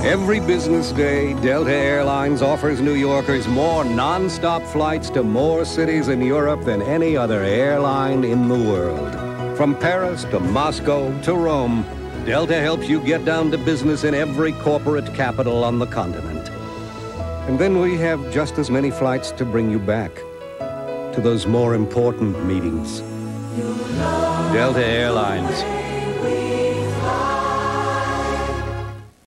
Every business day, Delta Airlines offers New Yorkers more non-stop flights to more cities in Europe than any other airline in the world. From Paris to Moscow to Rome, Delta helps you get down to business in every corporate capital on the continent. And then we have just as many flights to bring you back to those more important meetings. Delta Airlines.